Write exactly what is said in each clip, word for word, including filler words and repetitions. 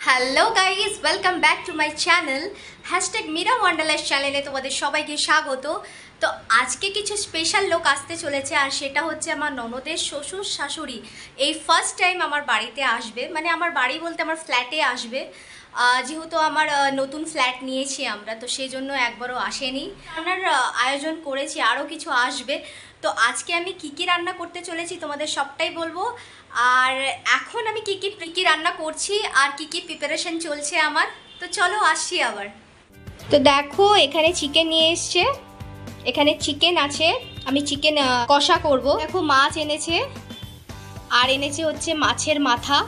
Hello guys, welcome back to my channel hashtag Meera wonderland চ্যানেলে তোমাদের সবাইকে স্বাগত। তো আজকে কিছু স্পেশাল লোক আসতে চলেছে, আর সেটা হচ্ছে আমার ননদের শ্বশুর শাশুড়ি। এই ফার্স্ট টাইম আমার বাড়িতে আসবে, মানে আমার বাড়ি বলতে আমার ফ্ল্যাটে আসবে, যেহেতু আমার নতুন ফ্ল্যাট নিয়েছি আমরা, তো সেই জন্য একবারও আসেনি। রান্নার আয়োজন করেছি, আরও কিছু আসবে। তো আজকে আমি কি কি রান্না করতে চলেছি তোমাদের সবটাই বলবো, আর এখন আমি কি কি কি রান্না করছি আর কি কি প্রিপারেশন চলছে আমার। তো চলো আসছি আবার। তো দেখো এখানে চিকেন নিয়ে এসছে, এখানে চিকেন আছে, আমি চিকেন কষা করব। দেখো মাছ এনেছে, আর এনেছে হচ্ছে মাছের মাথা,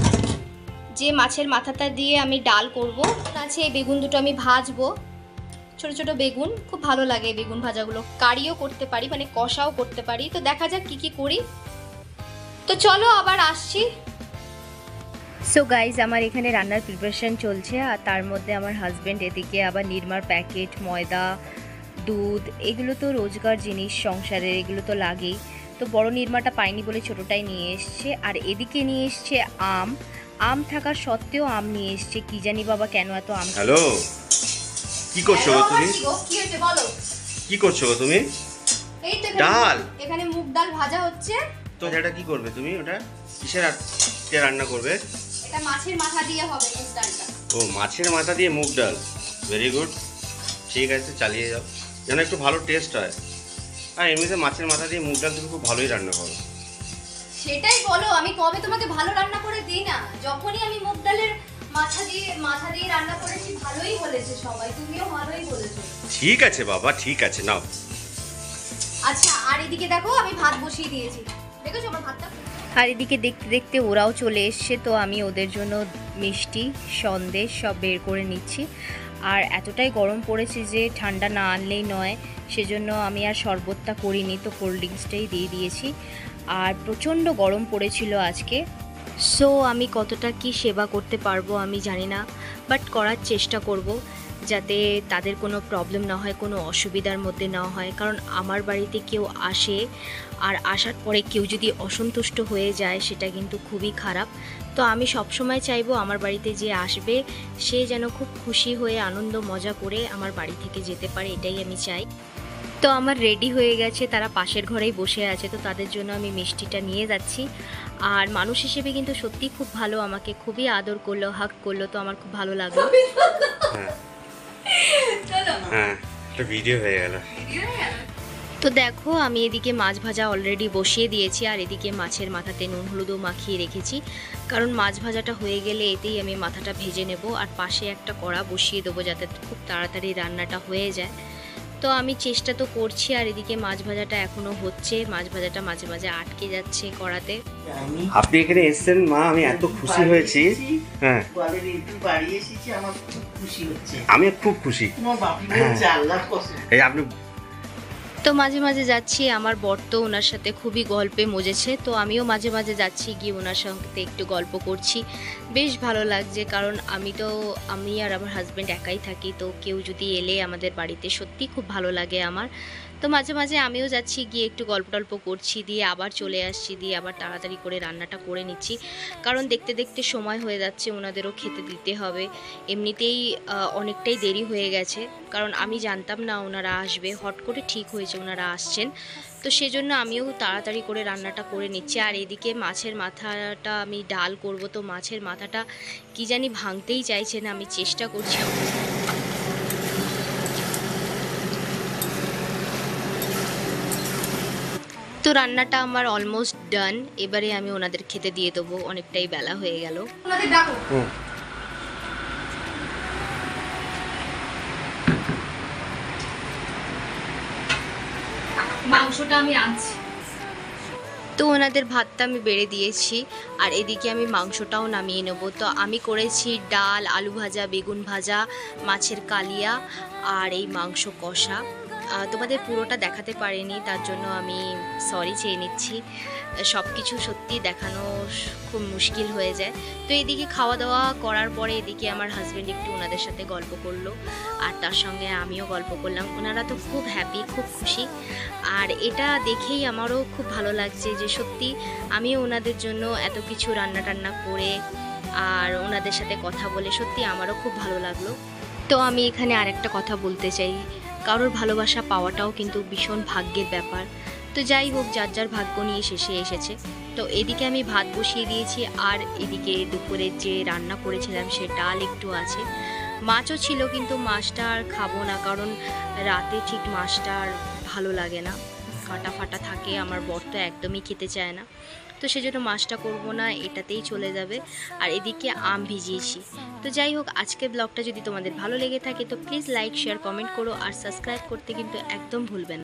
যে মাছের মাথাটা দিয়ে আমি ডাল করব। আছে বেগুন দুটো আমি ভাজবো, ছোট ছোট বেগুন, খুব ভালো লাগে বেগুন ভাজাগুলো। কারিও করতে পারি, মানে কষাও করতে পারি। তো দেখা যাক কি কি করি। তো চলো আবার আসছি। সো গাইজ, আমার এখানে রান্নার প্রিপারেশন চলছে, আর তার মধ্যে আমার হাজব্যান্ড এদিকে আবার নির্মার প্যাকেট, ময়দা, দুধ, এগুলো তো রোজকার জিনিস সংসারের, এগুলো তো লাগেই। তো বড় নির্মাটা পাইনি বলে ছোটটাই নিয়ে এসছে। আর এদিকে নিয়ে এসছে আম, আম থাকা সত্ত্বেও আম নিয়ে এসছে, কি জানি বাবা কেন এত আম। হ্যালো, কি করছো গো তুমি? কি হয়েছে বলো? কি করছো গো তুমি? এই তো ডাল, এখানে মুগ ডাল ভাজা হচ্ছে। তো এটা কি করবে তুমি? ওটা কিসের কে রান্না করবে? এটা মাছের মাথা দিয়ে হবে মুগ ডালটা। ও, মাছের মাথা দিয়ে মুগ ডাল, ভেরি গুড। ঠিক আছে, চালিয়ে যাও, যেন একটু ভালো টেস্ট হয়। আর এমনিতে মাছের মাথা দিয়ে মুগ ডাল তুমি খুব ভালোই রান্না করো। সেটাই বলো, আমি কবে তোমাকে ভালো রান্না করে দিই না? যখনই আমি মুগ ডালের মাথা দিয়ে মাথা দিয়ে রান্না করেছি ভালোই বলেছে সবাই, তুমিও ভালোই বলেছো। ঠিক আছে বাবা, ঠিক আছে, নাও। আচ্ছা, আর এদিকে দেখো আমি ভাত বসিয়ে দিয়েছি, দেখেছো আমার ভাতটা? আর এদিকে দেখতে দেখতে ওরাও চলে এসছে, তো আমি ওদের জন্য মিষ্টি সন্দেশ সব বের করে নিচ্ছি। আর এতটাই গরম পড়েছে যে ঠান্ডা না আনলেই নয়, সেজন্য আমি আর শরবতটা করিনি, তো কোল্ড ড্রিঙ্কসটাই দিয়ে দিয়েছি। আর প্রচণ্ড গরম পড়েছিল আজকে। সো আমি কতটা কি সেবা করতে পারবো আমি জানি না, বাট করার চেষ্টা করব যাতে তাদের কোনো প্রবলেম না হয়, কোনো অসুবিধার মধ্যে না হয়। কারণ আমার বাড়িতে কেউ আসে, আর আসার পরে কেউ যদি অসন্তুষ্ট হয়ে যায় সেটা কিন্তু খুবই খারাপ। তো আমি সবসময় চাইবো আমার বাড়িতে যে আসবে সে যেন খুব খুশি হয়ে আনন্দ মজা করে আমার বাড়ি থেকে যেতে পারে, এটাই আমি চাই। তো আমার রেডি হয়ে গেছে, তারা পাশের ঘরেই বসে আছে, তো তাদের জন্য আমি মিষ্টিটা নিয়ে যাচ্ছি। আর মানুষ হিসেবে কিন্তু সত্যি খুব ভালো, আমাকে খুবই আদর করলো, হাগ করলো, তো আমার খুব ভালো লাগলো। হ্যাঁ, একটা ভিডিও হয়ে গেল। তো দেখো আমি এদিকে মাছ ভাজা অলরেডি বসিয়ে দিয়েছি, আর এদিকে মাছের মাথাতে নুন হলুদও মাখিয়ে রেখেছি, কারণ মাছ ভাজাটা হয়ে গেলে এতেই আমি মাথাটা ভেজে নেব। আর পাশে একটা কড়া বসিয়ে দেবো যাতে খুব তাড়াতাড়ি রান্নাটা হয়ে যায়। তো আমি চেষ্টা তো করছি, আর এদিকে মাছ ভাজাটা এখনো হচ্ছে, মাছ ভাজাটা মাঝে মাঝে আটকে যাচ্ছে কড়াতে। আপনি এখানে এসেছেন মা, আমি এত খুশি হয়েছি। হ্যাঁ, আমি খুব খুশি। এই আপনি তো মাঝে মাঝে যাচ্ছি, আমার বর তো ওনার সাথে খুবই গল্পে মজেছে, তো আমিও মাঝে মাঝে যাচ্ছি, গিয়ে ওনার সঙ্গে একটু গল্প করছি, বেশ ভালো লাগছে। কারণ আমি তো আমি আর আমার হাজব্যান্ড একাই থাকি, তো কেউ যদি এলে আমাদের বাড়িতে সত্যি খুব ভালো লাগে আমার। তো মাঝে মাঝে আমিও যাচ্ছি, গিয়ে একটু গল্প টল্প করছি, দিয়ে আবার চলে আসছি, দিয়ে আবার তাড়াতাড়ি করে রান্নাটা করে নিচ্ছি, কারণ দেখতে দেখতে সময় হয়ে যাচ্ছে, ওনাদেরও খেতে দিতে হবে। এমনিতেই অনেকটাই দেরি হয়ে গেছে, কারণ আমি জানতাম না ওনারা আসবে, হট করে ঠিক হয়েছে ওনারা আসছেন, তো সেজন্য আমিও তাড়াতাড়ি করে রান্নাটা করে নিচ্ছি। আর এদিকে মাছের মাথাটা আমি ডাল করব, তো মাছের মাথাটা কি জানি ভাঙতেই চাইছে না, আমি চেষ্টা করছি। তো রান্নাটা আমার অলমোস্ট ডান, এবারে আমি ওনাদের খেতে দিয়ে দেবো, অনেকটাই বেলা হয়ে গেল। মাংসটা আমি আনছি, তো ওনাদের ভাতটা আমি বেড়ে দিয়েছি, আর এদিকে আমি মাংসটাও নামিয়ে নেব। তো আমি করেছি ডাল, আলু ভাজা, বেগুন ভাজা, মাছের কালিয়া, আর এই মাংস কষা। তোমাদের পুরোটা দেখাতে পারিনি, তার জন্য আমি সরি চেয়ে নিচ্ছি। সব কিছু সত্যি দেখানো খুব মুশকিল হয়ে যায়। তো এদিকে খাওয়া দাওয়া করার পরে এদিকে আমার হাজব্যান্ড একটু ওনাদের সাথে গল্প করলো, আর তার সঙ্গে আমিও গল্প করলাম। ওনারা তো খুব হ্যাপি, খুব খুশি, আর এটা দেখেই আমারও খুব ভালো লাগছে যে সত্যি আমিও ওনাদের জন্য এত কিছু রান্না টান্না করে আর ওনাদের সাথে কথা বলে সত্যি আমারও খুব ভালো লাগলো। তো আমি এখানে আরেকটা কথা বলতে চাই, কারোর ভালোবাসা পাওয়াটাও কিন্তু ভীষণ ভাগ্যের ব্যাপার। তো যাই হোক, যার যার ভাগ্য নিয়ে শেষে এসেছে। তো এদিকে আমি ভাত বসিয়ে দিয়েছি, আর এদিকে দুপুরে যে রান্না করেছিলাম সে ডাল একটু আছে, মাছও ছিল, কিন্তু মাছটা আর খাবো না, কারণ রাতে ঠিক মাছটা আর ভালো লাগে না, কাঁটা ফাটা থাকে, আমার বর তো একদমই খেতে চায় না। তো সেজন্য মাছটা করব না, এটাতেই চলে যাবে। আর এদিকে আম ভিজিয়েছি। তো যাই হোক, আজকের ব্লগটা যদি তোমাদের ভালো লেগে থাকে তো প্লিজ লাইক শেয়ার কমেন্ট করো, আর সাবস্ক্রাইব করতে কিন্তু একদম ভুলবেন না।